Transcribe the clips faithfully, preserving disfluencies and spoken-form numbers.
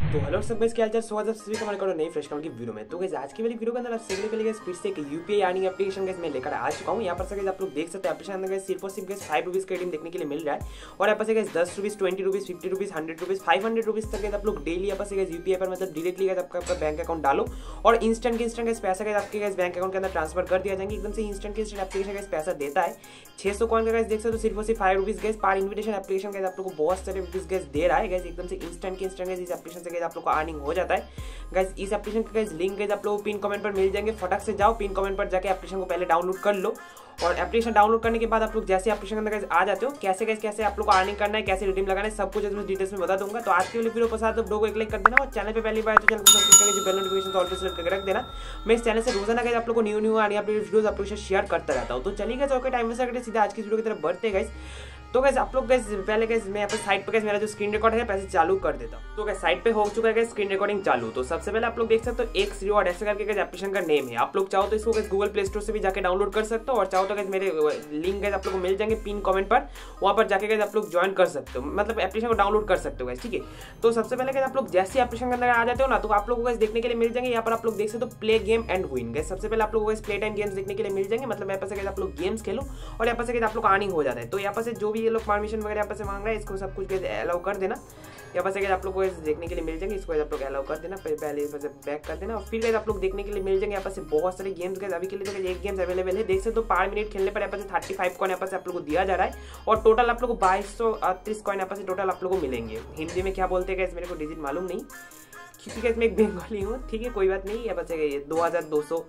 तो हेलो सब गाइस, क्या हाल चाल। स्वागत है सभी का हमारे करो नई फ्रेश कमेंट की वीडियो में। तो गाइस आज की वाली वीडियो के अंदर आप सीखने के लिए फिर से एक यूपीआई अर्निंग एप्लीकेशन गाइस मैं लेकर आ चुका हूं। यहां पर से गाइस आप लोग देख सकते हैं एप्लीकेशन अंदर गाइस सिर्फ और सिर्फ गाइस फाइव रुपीज का रिडीम देखने के लिए मिल रहा है। और यहाँ पर से गाइस दस rupees twenty rupees fifty rupees hundred rupees five hundred rupees तक आप लोग डेली यहाँ पर से गाइस यूपीआई पर मतलब डायरेक्टली गाइस आपका आपका बैंक अकाउंट डालो और इंस्टेंट के इंस्टेंट गाइस पैसा गाइस आपके गाइस बैंक अकाउंट के अंदर ट्रांसफर कर दिया जाएंगे। एकदम से इंस्टेंट के इंस्टेंट एप्लीकेशन गाइस पैसा देता है। छह सौ कॉइन का गाइस देख सकते हो सिर्फ और सिर्फ फाइव रुपीज गाइस पर इन्विटेशन एप्लीकेशन गाइस आप लोग को बहुत सारे रुपीज गाइस दे रहा है। गाइस एकदम से इंस्टेंट के इंस्टेंट गाइस इस एप्लीकेशन से गाइस आप लोग को अर्निंग हो जाता है। गाइस इस एप्लीकेशन का गाइस लिंक गाइस आप लोगों को पिन कमेंट पर मिल जाएंगे। फटाक से जाओ पिन कमेंट पर जाके एप्लीकेशन को पहले डाउनलोड कर लो और एप्लीकेशन डाउनलोड करने के बाद आप लोग जैसे एप्लीकेशन के अंदर गाइस आ जाते हो कैसे गाइस कैसे आप लोग को अर्निंग करना है, कैसे रिडीम लगाना है, सब कुछ इसमें डिटेल्स में बता दूंगा। तो आज की वीडियो पसंद आए तो वीडियो को एक लाइक कर देना और चैनल पे पहली बार तो चैनल को सब्सक्राइब करके जो बेल नोटिफिकेशन ऑल पे सेलेक्ट करके रख देना। मैं इस चैनल से रोजाना गाइस आप लोग को न्यू न्यू आने अपडेट वीडियोस आप लोग से शेयर करता रहता हूं। तो चलिए गाइस ओके टाइम वेस्ट करके सीधा आज की वीडियो की तरफ बढ़ते हैं गाइस। तो गाइस आप लोग गाइस पहले गाइस मैं यहाँ पे साइट पे गाइस मेरा जो स्क्रीन रिकॉर्ड है पैसे चालू कर देता हूँ। तो गाइस साइट पे हो चुका है गाइस स्क्रीन रिकॉर्डिंग चालू। तो सबसे पहले आप लोग देख सकते हो एक्स रिवॉर्ड ऐसे करके गाइस एप्लीकेशन का नेम है। आप लोग चाहो तो इसको गाइस गूगल प्ले स्टोर से भी जाके डाउनलोड कर सकते हो और चाहो तो गाइस मेरे लिंक गाइस आप लोग को मिल जाएंगे पिन कमेंट पर, वहां पर जाके गाइस आप लोग ज्वाइन कर सकते हो, मतलब एप्लीकेशन को डाउनलोड कर सकते हो गाइस। ठीक है, तो सबसे पहले गाइस आप लोग जैसे एप्लीकेशन के अंदर आ जाते हो ना तो आप लोग को गाइस देखने के लिए मिल जाएंगे। यहाँ पर आप लोग देख सकते हो play game and win. Guys सबसे पहले आप लोग को प्ले टाइम गेम्स देखने के लिए मिल जाएंगे, मतलब यहाँ पर से गाइस आप लोग गेम्स खेलो और यहाँ पर से गाइस आप लोग अर्निंग हो जाता है। तो यहाँ पर से जो भी ये लोग परमिशन वगैरह यहाँ पर से मांग रहा है इसको सब कुछ अलाउ कर देना। यहाँ पर से आप लोग को देखने के लिए मिल जाएंगे, इसको आप लोग अलाउ कर देना, पहले बैक कर देना और फिर आप लोग देखने के लिए मिल जाएंगे। यहाँ पर से बहुत सारे गेम्स गए अभी के लिए तो एक गेम्स अवेलेबल है, देख सकते हो पाँच मिनट खेलने पर यहाँ पर से थर्टी फाइव कॉइन यहाँ पर से आप लोग को दिया जा रहा है और टोटल आप लोग को बाईस सौ अड़तीस कॉइन यहाँ पर से टोटल आप लोग को मिलेंगे। हिंदी में क्या बोलते हैं मेरे को डिजिट मालूम नहीं क्योंकि इसमें एक बंगाली हूँ। ठीक है कोई बात नहीं। यहाँ पर से दो हजार दो सौ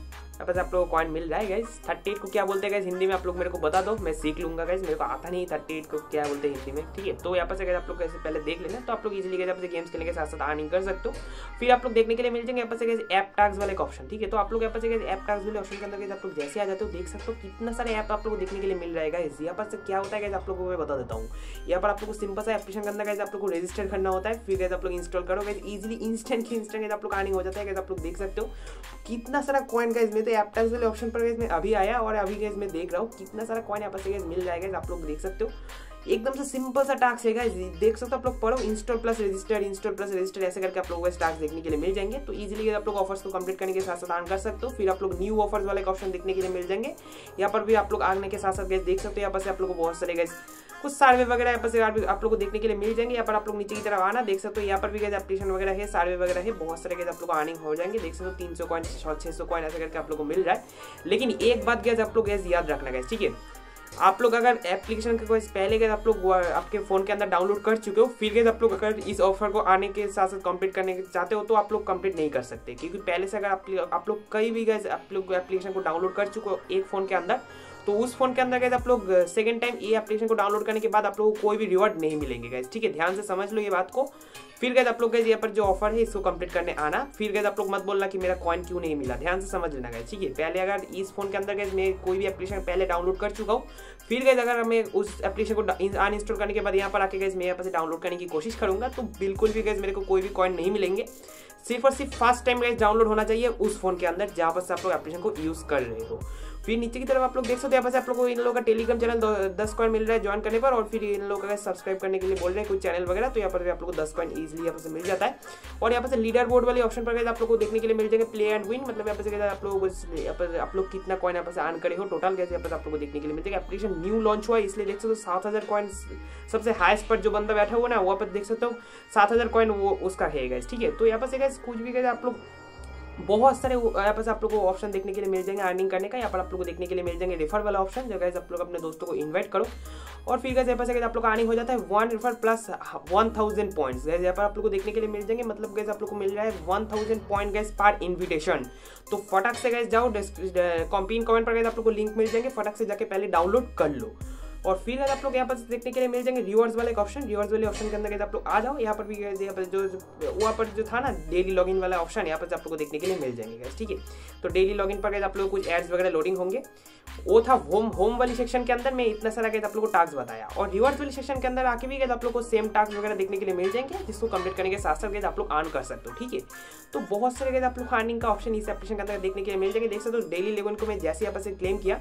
बस आप लोगों को कॉइन मिल रहा है गाइस। थर्टी एट को क्या बोलते हैं गाइस हिंदी में आप लोग मेरे को बता दो, मैं सीख लूंगा गाइस, मेरे को आता नहीं थर्टी एट को क्या बोलते हैं हिंदी में। ठीक है, तो यहाँ पर से आप लोग कैसे पहले देख लेना तो आप लोग इजीली यहाँ पर गेम्स खेलने के साथ साथ अर्निंग कर सकते हो। फिर आप लोग देखने के लिए मिल जाएंगे यहाँ पर से ऐप टैग्स वाले एक ऑप्शन। ठीक है, तो आप लोग यहाँ पर से ऐप टैग्स वाले ऑप्शन के अंदर आप लोग जैसे आ जाते हो देख सकते हो कितना सारे ऐप आप लोग को देखने के लिए मिल रहा है गाइस। यहाँ पर से क्या होता है आप लोगों को मैं बता देता हूँ। यहाँ पर आप लोग को सिंपल सा एप्लीकेशन के अंदर गाइस आप लोग को रजिस्टर करना होता है, फिर आप लोग इंस्टॉल करो गाइस, इजीली इंस्टेंट की इंस्टेंट आप लोग अर्निंग हो जाता है। आप लोग देख सकते हो कितना सारा कॉइन गाइस में तो ऐप टैग्स वाले ऑप्शन पर गाइस में अभी आया और अभी गाइस मैं देख रहा हूँ कितना सारा कॉइन यहाँ पर से गाइस मिल जाएगा। आप लोग देख सकते हो एकदम से सिंपल सा टास्क है गाइस, देख सकते हो आप लोग पढ़ो install plus register install plus register ऐसे करके आप लोगों को टास्क देखने के लिए मिल जाएंगे। तो इजीली आप लोग ऑफर्स को कंप्लीट करने के साथ साथ अर्न कर सकते हो। फिर आप लोग न्यू ऑफर्स वाले ऑप्शन देखने के लिए मिल जाएंगे। यहाँ पर भी आप लोग आने के साथ साथ गाइस देख सकते हो यहाँ पर से आप लोग को बहुत सारे गाइस कुछ सर्वे वगैरह यहाँ पर से आप लोग को देखने के लिए मिल जाएंगे। यहाँ पर आप लोग नीचे की तरफ आना देख सकते हो यहाँ पर भी गाइस एप्लीकेशन वगैरह है, सर्वे वगैरह है, बहुत सारे गाइस आप लोग को अर्निंग हो जाएंगे। देख सकते हो तीन सौ कॉइन छह सौ कॉइन ऐसे करके आप लोग को मिल रहा है। लेकिन एक बात गाइस आप लोग गाइस याद रखना गाइस, ठीक है, आप लोग अगर एप्लीकेशन के कोई पहले गए आप लोग आपके फोन के अंदर डाउनलोड कर चुके हो, फिर गए आप लोग अगर इस ऑफर को आने के साथ साथ कंप्लीट करने के चाहते हो तो आप लोग कंप्लीट नहीं कर सकते, क्योंकि पहले से अगर आप, आप लोग कई भी गए आप लोग एप्लीकेशन को डाउनलोड कर चुके हो एक फोन के अंदर तो उस फोन के अंदर गए आप लोग सेकंड टाइम ये एप्लीकेशन को डाउनलोड करने के बाद आप लोगों को कोई भी रिवॉर्ड नहीं मिलेंगे गाइस। ठीक है, ध्यान से समझ लो ये बात को। फिर गए आप लोग गए यहाँ पर जो ऑफर है इसको कंप्लीट करने आना, फिर गए आप लोग मत बोलना कि मेरा कॉइन क्यों नहीं मिला, ध्यान से समझ लेना गाइस। ठीक है, पहले अगर इस फोन के अंदर गए मैं कोई भी एप्लीकेशन पहले डाउनलोड कर चुका हूँ, फिर गए अगर मैं उस एप्लीकेशन को अनइंस्टॉल करने के बाद यहाँ पर आके गए मैं यहाँ पर से डाउनलोड करने की कोशिश करूंगा तो बिल्कुल भी गए मेरे को कोई भी कॉइन नहीं मिलेंगे। सिर्फ और सिर्फ फर्स्ट टाइम गाइस डाउनलोड होना चाहिए उस फोन के अंदर जहां पर से आप लोग एप्लीकेशन को यूज कर रहे हो। फिर नीचे की तरफ आप लोग देख सकते हो यहाँ पर से आप लोग को इन लोगों का टेलीग्राम चैनल दस कॉइन मिल रहा है ज्वाइन करने पर और फिर इन लोगों का सब्सक्राइब करने के लिए बोल रहे हैं कुछ चैनल वगैरह, तो यहाँ पर भी आप लोग को दस कॉइन इजीली यहाँ पर से मिल जाता है। और यहाँ पर से लीडर बोर्ड वाले ऑप्शन पर आप लोग को देखने के लिए मिल जाएंगे प्ले एंड विन, मतलब यहाँ पर से आप लोग यहाँ पर आप लोग कितना कॉइन यहाँ पर से अर्न करे हो टोटल कैसे यहाँ पर आप लोग को देखने के लिए मिल जाएगा। एप्लीकेशन न्यू लॉन्च हुआ है इसलिए देख सकते हो सात हजार कॉइन सबसे हाईएस्ट पर जो बंदा बैठा हुआ ना वहाँ पर देख सकते हो सात हजार कॉइन वो उसका है गाइस। ठीक है, तो यहाँ पर से गाइस कुछ भी आप लोग बहुत सारे यहाँ पर आप लोगों को ऑप्शन देखने के लिए मिल जाएंगे अर्निंग करने का। यहाँ पर आप लोगों को देखने के लिए मिल जाएंगे रेफर वाला ऑप्शन, जो गाइस आप लोग अपने दोस्तों को इनवाइट करो और फिर गाइस यहाँ पर से आप लोग अर्निंग हो जाता है one refer plus one thousand points. Guys यहाँ पर आप लोग को देखने के लिए मिल जाएंगे, मतलब गाइस आप लोग को मिल रहा है वन थाउजेंड पॉइंट गाइस पर इन्विटेशन। तो फटाक से गाइस जाओ कॉम्पिन कमेंट पर गाइस आप लोग को लिंक मिल जाएंगे, फटाक से जाके पहले डाउनलोड कर लो। और फिर अगर आप लोग यहाँ पर देखने के लिए मिल जाएंगे रिवॉर्ड्स वाले ऑप्शन, रिवॉर्ड्स वाले ऑप्शन के अंदर आप लोग आ जाओ। यहाँ पर भी यहाँ पर जो वहाँ पर जो था ना डेली लॉगिन वाला ऑप्शन यहाँ पर आप लोग को देखने के लिए मिल जाएंगे। ठीक है, तो डेली लॉगिन पर आप लोग कुछ एड्स वगैरह लोडिंग होंगे, वो था होम होम वाली सेक्शन के अंदर में इतना सारा गए आप लोग को टास्क बताया। और रिवॉर्ड्स वाली सेक्शन के अंदर आके भी गए आप लोग को सेम टास्क वगैरह देखने के लिए मिल जाएंगे, जिसको कंप्लीट करने के साथ साथ गए आप लोग अर्न कर सकते हो। ठीक है, तो बहुत सारे गए आप लोग अर्निंग का ऑप्शन इस एप्लीकेशन के अंदर देखने के लिए मिल जाएंगे। देख सकते हो डेली लेवन को मैं जैसे यहाँ पर से क्लेम किया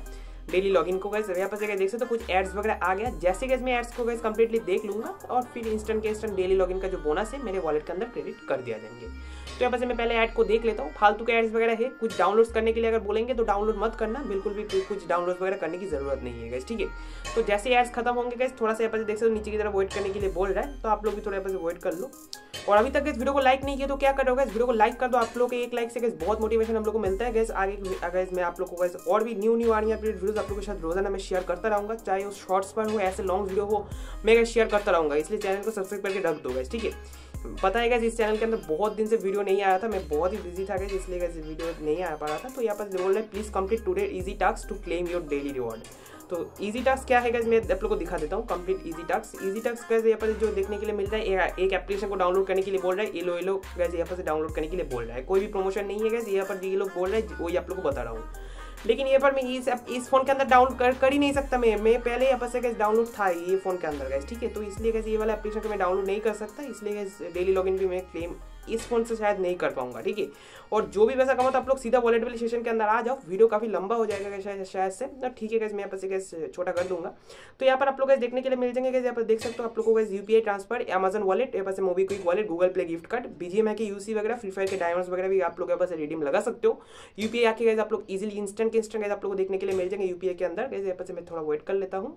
डेली लॉगिन को गैस यहाँ पर से देख सकते हो कुछ एड्स वगैरह आ गया। जैसे गैस मैं एड्स को गैस कंप्लीटली देख लूंगा और फिर इंस्टेंट के इंस्टेंट डेली लॉगिन का जो बोनस है मेरे वॉलेट के अंदर क्रेडिट कर दिया जाएंगे। तो यहाँ पर से मैं पहले ऐड को देख लेता हूँ। फालतू के एड्स वगैरह है, कुछ डाउनलोड करने के लिए अगर बोलेंगे तो डाउनलोड मत करना, बिल्कुल भी कुछ डाउनलोड वगैरह करने की जरूरत नहीं है गैस, ठीक है। तो जैसे एड्स खत्म होंगे गैस थोड़ा सा यहाँ पर देख सकते हो नीचे की तरफ वेट करने के लिए बोल रहा है, तो आप लोग भी थोड़ा यहाँ पर वेट कर लो। और अभी तक इस वीडियो को लाइक नहीं किया तो क्या करोगे गैस, वीडियो को लाइक कर दो। आप लोग के एक लाइक से गैस बहुत मोटिवेशन हम लोग को मिलता है गैस। आगे गैस मैं आप लोग को गैस और भी न्यू न्यू आनी अपडेट वीडियोस आप लोगों के साथ रोजाना मैं शेयर करता रहूंगा, चाहे वो शॉर्ट्स पर हो ऐसे लॉन्ग वीडियो हो, मैं गैस शेयर करता रहूंगा। इसलिए चैनल को सब्सक्राइब करके रख दो गैस, ठीक है। पता है गैस इस चैनल के अंदर बहुत दिन से वीडियो नहीं आया था, मैं बहुत ही बिजी था गैस, इसलिए गैस वीडियो नहीं आ पा रहा था। तो यहाँ पर बोल रहे हैं please complete today easy task to claim your daily reward. तो इजी टास्क क्या है गैस मैं आप लोग को दिखा देता हूँ। Complete easy task easy task guys यहाँ पर जो देखने के लिए मिल रहा है, एक एप्लीकेशन को डाउनलोड करने के लिए बोल रहा है, येलो येलो गैस यहाँ पर से डाउनलोड करने के लिए बोल रहा है। कोई भी प्रमोशन नहीं है गैस, यहाँ पर ये लोग बोल रहे हैं वही आप लोग को बता रहा हूँ। लेकिन यहाँ पर मैं इस इस फोन के अंदर डाउनलोड कर, कर ही नहीं सकता। मैं मैं पहले यहाँ पर से गैस डाउनलोड था ये फोन के अंदर गैस, ठीक है। तो इसलिए गैस ये वाला एप्लीकेशन को मैं डाउनलोड नहीं कर सकता, इसलिए गैस डेली लॉगिन भी मैं क्लेम इस फोन से शायद नहीं कर पाऊंगा, ठीक है। और जो भी वैसा कमाओ तो आप लोग सीधा वॉलेट वाले सेशन के अंदर आ जाओ, वीडियो काफी लंबा हो जाएगा शायद शायद से, ठीक है गैस। मैं यहाँ पर से गैस छोटा कर दूंगा। तो यहाँ पर आप लोग गैस देखने के लिए मिल जाएंगे गैस, यहाँ पर देख सकते हो आप लोग को guys UPI transfer, Amazon wallet, यहाँ पर से MobiKwik wallet, Google Play gift card, BGMI के यूसी वगैरह, फ्री फायर के डायमंड्स वगैरह भी आप लोग यहाँ पर से रिडीम लगा सकते हो। यूपीआई आके गैस आप लोग इजिली इंस्टेंट के इंस्टेंट गैस आप लोग को देखने के लिए मिल जाएंगे यूपीआई के अंदर गैस। यहाँ पर से मैं थोड़ा वेट कर लेता हूँ।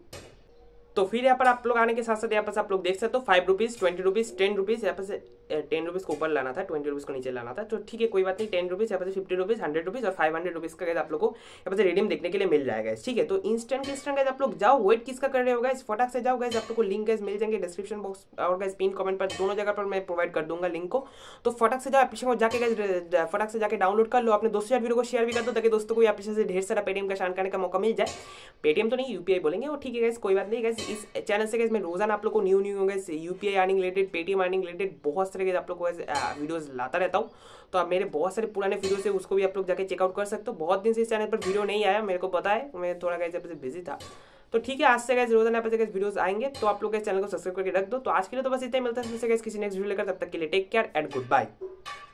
तो फिर यहाँ पर आप लोग आने के साथ साथ यहाँ पर से आप लोग देख सकते हो five rupees, twenty rupees, ten rupees, यहाँ पर से टेन रुपीज को ऊपर लाना था, ट्वेंटी रुपीज को नीचे लाना था। तो ठीक है कोई बात नहीं, टेन रुपीज यहाँ पर से फिफ्टी रुपीज, हंड्रेड रुपीज और फाइव हंड्रेड रुपीज का आप लोग को यहाँ पर से रिडीम देखने के लिए मिल जाएगा, ठीक है। तो इंस्टेंट इंस्टेंट गैस आप लोग जाओ, वेट किसका कर रहे हो गैस, फटाक से जाओ गैस। आप लोग को लिंक गैस मिल जाएंगे डिस्क्रिप्शन बॉक्स और गैस पिन कमेंट पर, दोनों जगह पर मैं प्रोवाइड कर दूंगा लिंक को। तो फटाक से जाओ एप्लीकेशन को जाके गैस फटाक से जाके डाउनलोड कर लो, अपने दोस्तों वीडियो को शेयर भी कर दो ताकि दोस्तों को एप्लीकेशन से ढेर सारा पेटीएम का शान करने का मौका मिल जाए। पेटीएम तो नहीं यूपीआई बोलेंगे वो, ठीक है गैस कोई बात नहीं गैस। इस चैनल से गैस मैं रोजाना आप लोग को new new guys UPI earning related, Paytm earning related बहुत सारे आप लोग को वीडियोस लाता रहता हूँ। तो आप मेरे बहुत सारे पुराने वीडियोस है उसको भी आप लोग जाके चेकआउट कर सकते हो। बहुत दिन से इस चैनल पर वीडियो नहीं आया, मेरे को पता है, मैं थोड़ा गैस बिजी था। तो ठीक है आज से गैस रोजाना पे गैस वीडियोस आएंगे, तो आप लोग इस चैनल को सब्सक्राइब करके रख दो। तो आज के लिए तो बस इतना ही, मिलता है किसी नेक्स्ट वीडियो लेकर, तब तक के लिए take care and good bye.